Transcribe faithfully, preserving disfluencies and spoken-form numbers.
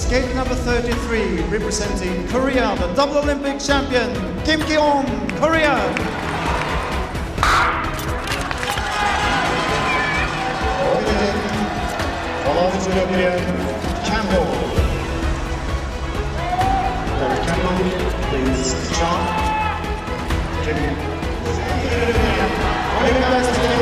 skate number thirty-three, representing Korea, the double Olympic champion, Kim Ki-on, Korea. Olympic champion, Campbell. Derek Campbell, please, John. Kim.